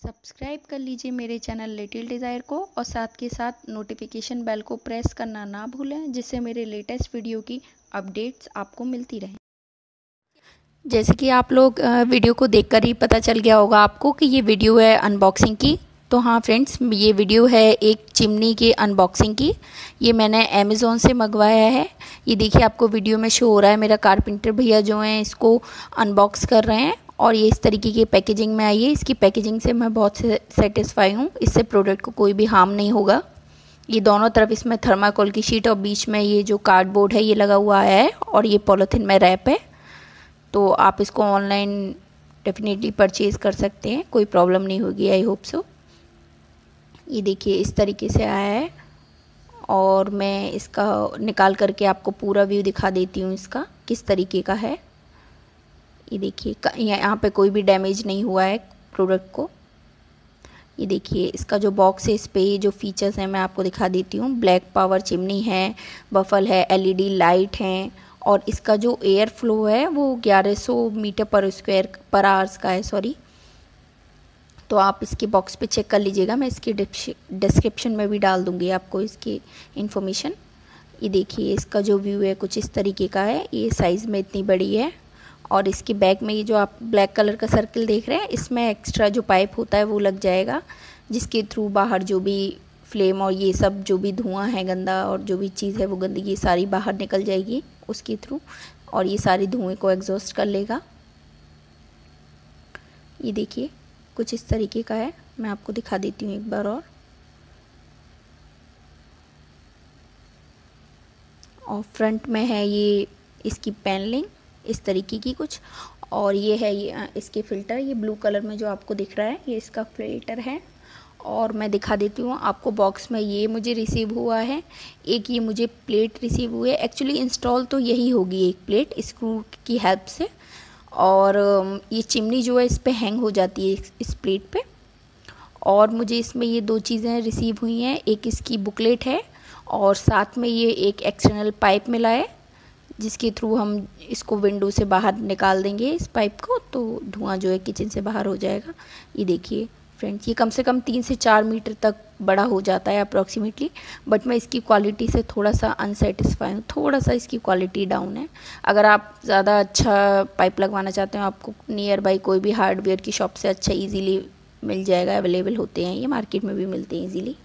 Subscribe कर लीजिए मेरे चैनल लिटिल डिज़ायर को और साथ के साथ नोटिफिकेशन बेल को प्रेस करना ना भूलें, जिससे मेरे लेटेस्ट वीडियो की अपडेट्स आपको मिलती रहें। जैसे कि आप लोग वीडियो को देखकर ही पता चल गया होगा आपको कि ये वीडियो है अनबॉक्सिंग की। तो हाँ फ्रेंड्स, ये वीडियो है एक चिमनी की अनबॉक्सिंग की। ये मैंने अमेज़ॉन से मंगवाया है। ये देखिए, आपको वीडियो में शो हो रहा है, मेरा कारपेंटर भैया जो हैं इसको अनबॉक्स कर रहे हैं और ये इस तरीके की पैकेजिंग में आई है। इसकी पैकेजिंग से मैं बहुत सेटिस्फाई हूँ, इससे प्रोडक्ट को कोई भी हार्म नहीं होगा। ये दोनों तरफ इसमें थर्माकोल की शीट और बीच में ये जो कार्डबोर्ड है ये लगा हुआ है और ये पॉलीथिन में रैप है। तो आप इसको ऑनलाइन डेफिनेटली परचेज़ कर सकते हैं, कोई प्रॉब्लम नहीं होगी, आई होप सो। ये देखिए इस तरीके से आया है और मैं इसका निकाल करके आपको पूरा व्यू दिखा देती हूँ इसका किस तरीके का है। ये देखिए यहाँ पे कोई भी डैमेज नहीं हुआ है प्रोडक्ट को। ये देखिए इसका जो बॉक्स है, इस पे जो फीचर्स हैं मैं आपको दिखा देती हूँ। ब्लैक पावर चिमनी है, बफल है, एलईडी लाइट हैं और इसका जो एयर फ्लो है वो 1100 मीटर पर स्क्वायर पर आवर्स का है, सॉरी। तो आप इसके बॉक्स पे चेक कर लीजिएगा, मैं इसकी डिस्क्रिप्शन में भी डाल दूँगी आपको इसकी इन्फॉर्मेशन। ये देखिए इसका जो व्यू है कुछ इस तरीके का है। ये साइज़ में इतनी बड़ी है और इसके बैक में ये जो आप ब्लैक कलर का सर्कल देख रहे हैं, इसमें एक्स्ट्रा जो पाइप होता है वो लग जाएगा, जिसके थ्रू बाहर जो भी फ्लेम और ये सब जो भी धुआं है गंदा और जो भी चीज़ है वो गंदगी सारी बाहर निकल जाएगी उसके थ्रू और ये सारी धुएं को एग्जॉस्ट कर लेगा। ये देखिए कुछ इस तरीके का है, मैं आपको दिखा देती हूँ एक बार और फ्रंट में है ये इसकी पैनलिंग इस तरीके की कुछ, और ये है ये इसके फ़िल्टर, ये ब्लू कलर में जो आपको दिख रहा है ये इसका फ़िल्टर है। और मैं दिखा देती हूँ आपको, बॉक्स में ये मुझे रिसीव हुआ है, एक ये मुझे प्लेट रिसीव हुई है। एक्चुअली इंस्टॉल तो यही होगी एक प्लेट स्क्रू की हेल्प से, और ये चिमनी जो है इस पर हैंग हो जाती है इस प्लेट पे। और मुझे इसमें ये दो चीज़ें रिसीव हुई हैं, एक इसकी बुकलेट है और साथ में ये एक एक्सटर्नल पाइप मिला है जिसके थ्रू हम इसको विंडो से बाहर निकाल देंगे इस पाइप को, तो धुआं जो है किचन से बाहर हो जाएगा। ये देखिए फ्रेंड्स, ये कम से कम 3 से 4 मीटर तक बड़ा हो जाता है अप्रॉक्सीमेटली, बट मैं इसकी क्वालिटी से थोड़ा सा अनसेटिस्फाई हूँ, थोड़ा सा इसकी क्वालिटी डाउन है। अगर आप ज़्यादा अच्छा पाइप लगवाना चाहते हो, आपको नियर बाई कोई भी हार्डवेयर की शॉप से अच्छा ईजीली मिल जाएगा, अवेलेबल होते हैं, ये मार्केट में भी मिलते हैं ईजीली।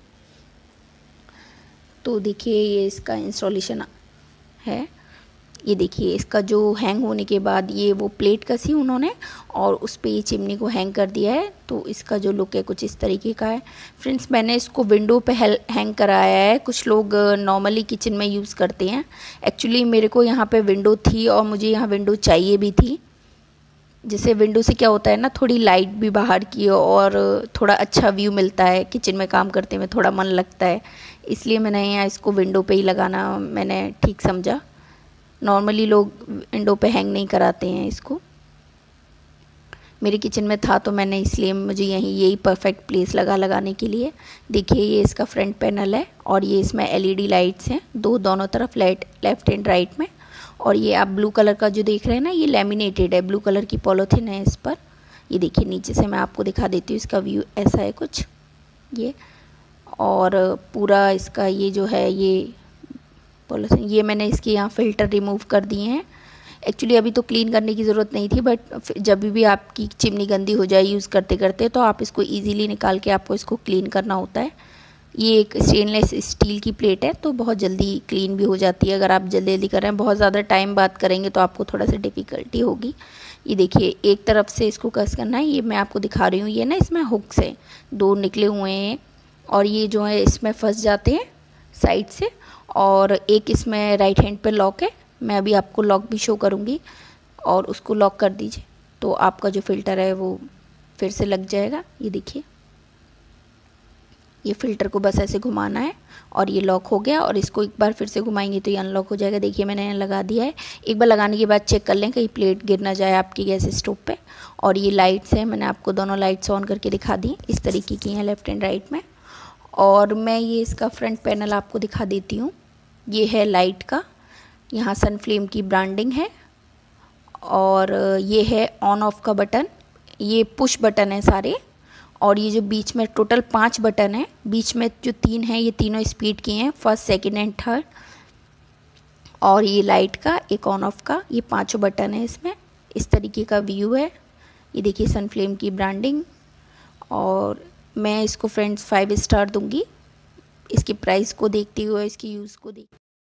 तो देखिए ये इसका इंस्टॉलेशन है। ये देखिए इसका जो हैंग होने के बाद ये वो प्लेट कसी उन्होंने और उस पे ये चिमनी को हैंग कर दिया है, तो इसका जो लुक है कुछ इस तरीके का है। फ्रेंड्स, मैंने इसको विंडो पे हैंग कराया है। कुछ लोग नॉर्मली किचन में यूज़ करते हैं, एक्चुअली मेरे को यहाँ पे विंडो थी और मुझे यहाँ विंडो चाहिए भी थी, जिससे विंडो से क्या होता है ना, थोड़ी लाइट भी बाहर की और थोड़ा अच्छा व्यू मिलता है, किचन में काम करते में थोड़ा मन लगता है, इसलिए मैंने यहाँ इसको विंडो पे ही लगाना मैंने ठीक समझा। नॉर्मली लोग विंडो पे हैंग नहीं कराते हैं इसको, मेरे किचन में था तो मैंने इसलिए मुझे यही परफेक्ट प्लेस लगाने के लिए। देखिए ये इसका फ्रंट पैनल है और ये इसमें एलईडी लाइट्स हैं दोनों तरफ, लेफ्ट एंड राइट में। और ये आप ब्लू कलर का जो देख रहे हैं ना, ये लैमिनेटेड है, ब्लू कलर की पॉलीथिन है इस पर। ये देखिए नीचे से मैं आपको दिखा देती हूँ, इसका व्यू ऐसा है कुछ ये, और पूरा इसका ये जो है ये पॉलीथिन, ये मैंने इसके यहाँ फ़िल्टर रिमूव कर दिए हैं। एक्चुअली अभी तो क्लीन करने की ज़रूरत नहीं थी, बट जब भी आपकी चिमनी गंदी हो जाए यूज़ करते करते, तो आप इसको इजीली निकाल के आपको इसको क्लीन करना होता है। ये एक स्टेनलेस स्टील की प्लेट है तो बहुत जल्दी क्लीन भी हो जाती है। अगर आप जल्दी जल्दी कर रहे हैं, बहुत ज़्यादा टाइम बाद करेंगे तो आपको थोड़ा सा डिफ़िकल्टी होगी। ये देखिए एक तरफ से इसको कस करना है, ये मैं आपको दिखा रही हूँ। ये ना इसमें हुक्स है, 2 निकले हुए हैं और ये जो है इसमें फंस जाते हैं साइड से, और एक इसमें राइट हैंड पे लॉक है, मैं अभी आपको लॉक भी शो करूँगी, और उसको लॉक कर दीजिए तो आपका जो फ़िल्टर है वो फिर से लग जाएगा। ये देखिए ये फ़िल्टर को बस ऐसे घुमाना है और ये लॉक हो गया, और इसको एक बार फिर से घुमाएंगे तो ये अनलॉक हो जाएगा। देखिए मैंने यहाँ लगा दिया है, एक बार लगाने के बाद चेक कर लें कहीं प्लेट गिर ना जाए आपकी गैस स्टोव पे। और ये लाइट्स हैं, मैंने आपको दोनों लाइट्स ऑन करके दिखा दी, इस तरीके की हैं लेफ्ट एंड राइट में। और मैं ये इसका फ्रंट पैनल आपको दिखा देती हूँ। ये है लाइट का, यहाँ सनफ्लेम की ब्रांडिंग है, और ये है ऑन ऑफ का बटन, ये पुश बटन है सारे, और ये जो बीच में टोटल 5 बटन है, बीच में जो 3 हैं ये तीनों स्पीड के हैं, फर्स्ट सेकंड एंड थर्ड। और ये लाइट का, एक ऑन ऑफ का, ये 5 बटन है इसमें। इस तरीके का व्यू है। ये देखिए सनफ्लेम की ब्रांडिंग। और मैं इसको फ्रेंड्स 5 स्टार दूंगी, इसके प्राइस को देखते हुए, इसकी यूज़ को देख।